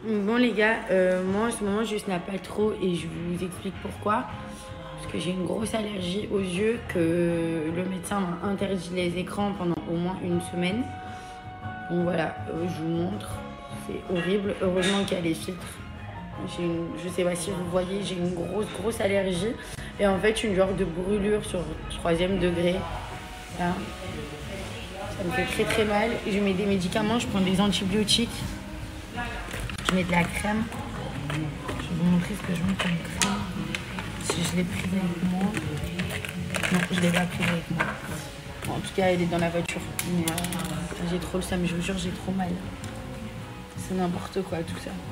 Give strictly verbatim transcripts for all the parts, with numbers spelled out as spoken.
Bon les gars, euh, moi en ce moment je snap pas trop et je vous explique pourquoi. Parce que j'ai une grosse allergie aux yeux que le médecin m'a interdit les écrans pendant au moins une semaine. Donc voilà, euh, je vous montre, c'est horrible. Heureusement qu'il y a les filtres. J'ai une, je sais pas si vous voyez, j'ai une grosse grosse allergie et en fait une genre de brûlure sur troisième degré. Là. Ça me fait très très mal. Je mets des médicaments, je prends des antibiotiques. Je mets de la crème. Je vais vous montrer ce que je mets comme crème. Si je l'ai prise avec moi. Non, je ne l'ai pas prise avec moi. Bon, en tout cas, elle est dans la voiture. Mais euh, j'ai trop le seum, je vous jure, j'ai trop mal. C'est n'importe quoi tout ça.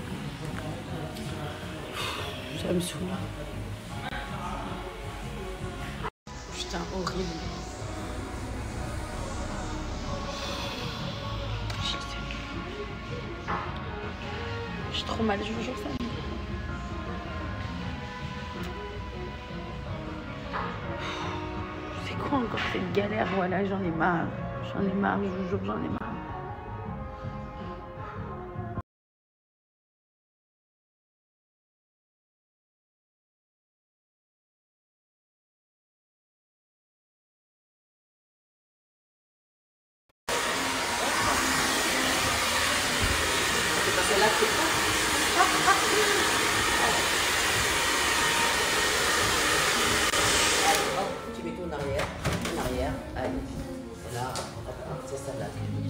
Ça me saoule. Putain, horrible. J'ai trop mal, je vous jure ça. C'est quoi encore cette galère? Voilà, j'en ai marre. J'en ai marre, je vous jure, j'en ai marre. C'est là que c'est Allez, hop, tu mets tout en arrière, en arrière, allez. Et là, hop, hop, c'est ça là.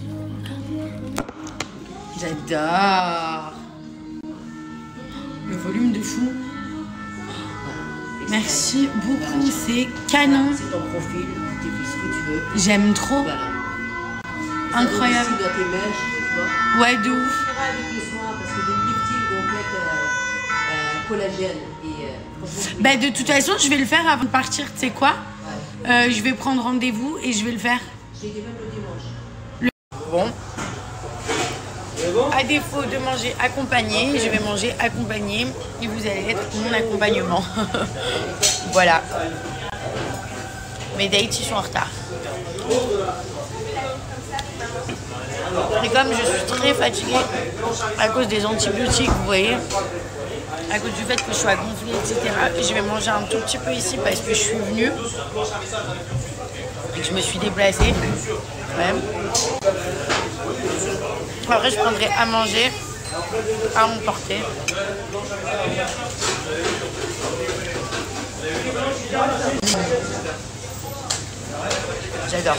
J'adore. Le volume de fou. Voilà. Merci beaucoup, voilà. C'est canon. C'est ton profil, tu fais ce que tu veux. J'aime trop. Voilà. Incroyable. Ça dans tes mèches, tu vois. Ouais, de ouf. Avec le soin, parce que des lifting en fait euh, euh, collagène et euh, bah, de toute façon, je vais le faire avant de partir. Tu sais quoi? Ouais. euh, Je vais prendre rendez-vous et je vais le faire. J'ai des même le dimanche. Le... Bon. À défaut de manger accompagné, je vais manger accompagné et vous allez être mon accompagnement. Voilà. Mes dates, ils sont en retard. Et comme je suis très fatiguée à cause des antibiotiques, vous voyez, à cause du fait que je sois gonflée, et cetera, je vais manger un tout petit peu ici parce que je suis venue et que je me suis déplacée. Ouais. Après, je prendrai à manger à emporter. J'adore.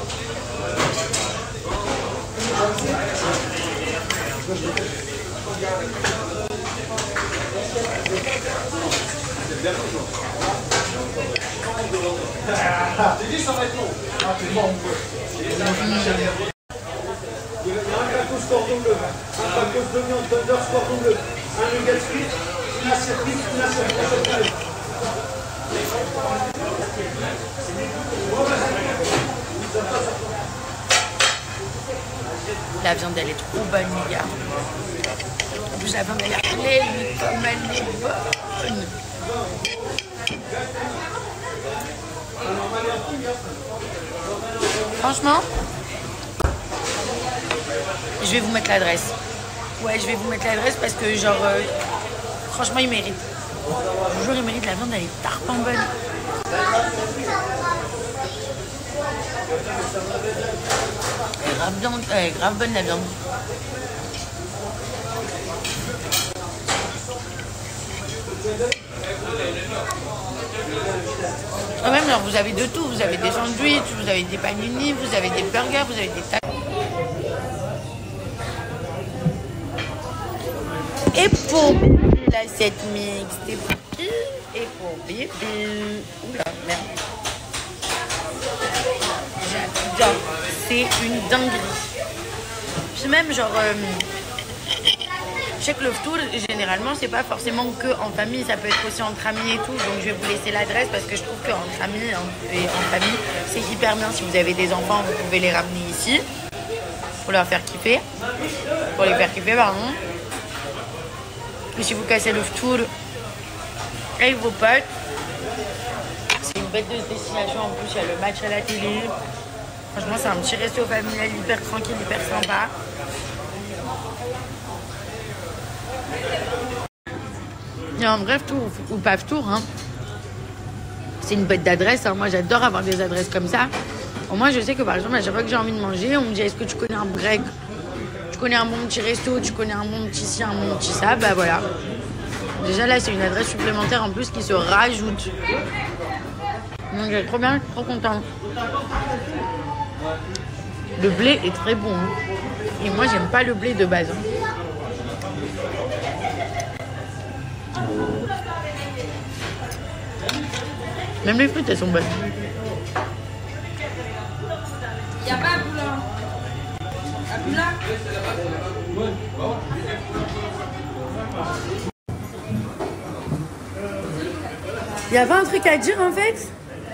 J'ai dit ça va être long. Ah, c'est bon. Il y a un tacos cordon bleu, un tacos d'oignon, tenders cordon bleu, un nugget frite, une assiette frite, une assiette frite. La viande, elle est trop bonne, les gars. En plus, la viande, elle est pleine comme elle est bonne. Franchement, je vais vous mettre l'adresse. Ouais, je vais vous mettre l'adresse parce que, genre, euh, franchement, il mérite. Je vous jure, il mérite. La viande, elle est tarpin bonne. Elle est grave, viande, elle est grave bonne, la viande. Ah, même, alors, vous avez de tout. Vous avez des sandwichs, vous avez des panini, vous avez des burgers, vous avez des tacos. Et pour l'assiette mixte, et pour Pi, et pour bébé. Oula, merde. J'adore. C'est une dinguerie. Puis même, genre, euh, je sais que le tour, généralement, c'est pas forcément que en famille, ça peut être aussi entre amis et tout. Donc, je vais vous laisser l'adresse parce que je trouve qu'entre amis et en famille, c'est hyper bien. Si vous avez des enfants, vous pouvez les ramener ici pour leur faire kiffer. Pour les faire kiffer, pardon. Et si vous cassez le tour avec vos potes, c'est une bête de destination. En plus, il y a le match à la télé. Franchement, c'est un petit resto familial hyper tranquille, hyper sympa. Il y a un bref tour ou paf tour. Hein. C'est une bête d'adresse. Hein. Moi, j'adore avoir des adresses comme ça. Au moins, je sais que par exemple, à chaque fois que j'ai envie de manger, on me dit est-ce que tu connais un grec? Tu connais un bon petit resto? Tu connais un bon petit ci, un bon petit ça? Bah voilà. Déjà là, c'est une adresse supplémentaire en plus qui se rajoute. Donc, j'ai trop bien, trop content. Le blé est très bon. Hein. Et moi, j'aime pas le blé de base. Hein. Même les frites, elles sont bonnes. Il n'y a pas un boulot. Un boulot. Il y avait un truc à dire en fait.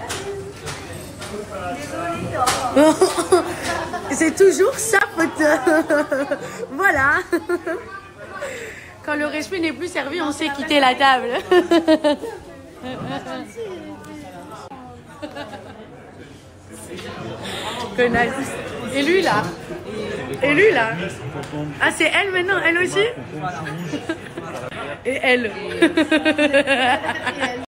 C'est toujours sa faute. Voilà. Quand le respect n'est plus servi, on sait quitter la table. Connasse. Et lui là? Et lui là? Ah, c'est elle maintenant, elle aussi? Et elle.